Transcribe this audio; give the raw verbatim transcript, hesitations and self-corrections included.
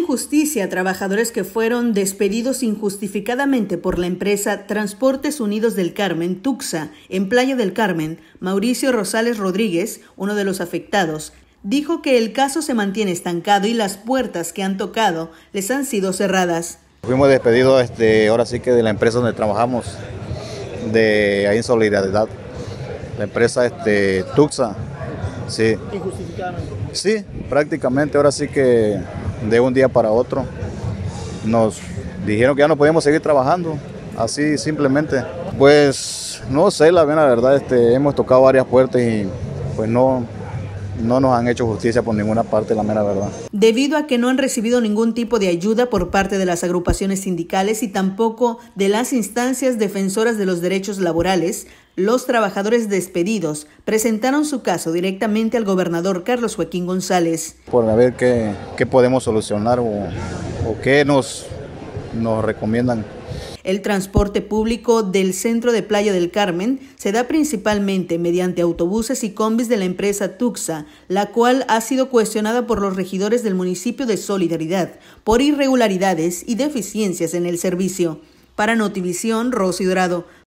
justicia a trabajadores que fueron despedidos injustificadamente por la empresa Transportes Unidos del Carmen, Tuxa, en Playa del Carmen. Mauricio Rosales Rodríguez, uno de los afectados, dijo que el caso se mantiene estancado y las puertas que han tocado les han sido cerradas. Fuimos despedidos este, ahora sí que de la empresa donde trabajamos, de ahí en Solidaridad, la empresa este, Tuxa. Sí. ¿Injustificadamente? Sí, prácticamente ahora sí que de un día para otro nos dijeron que ya no podíamos seguir trabajando, así simplemente. Pues no sé, la verdad, este, hemos tocado varias puertas y pues no, no nos han hecho justicia por ninguna parte, la mera verdad. Debido a que no han recibido ningún tipo de ayuda por parte de las agrupaciones sindicales y tampoco de las instancias defensoras de los derechos laborales, los trabajadores despedidos presentaron su caso directamente al gobernador Carlos Joaquín González. Por ver qué, qué podemos solucionar o, o qué nos, nos recomiendan. El transporte público del centro de Playa del Carmen se da principalmente mediante autobuses y combis de la empresa Tuxa, la cual ha sido cuestionada por los regidores del municipio de Solidaridad por irregularidades y deficiencias en el servicio. Para Notivisión, Rosy Dorado.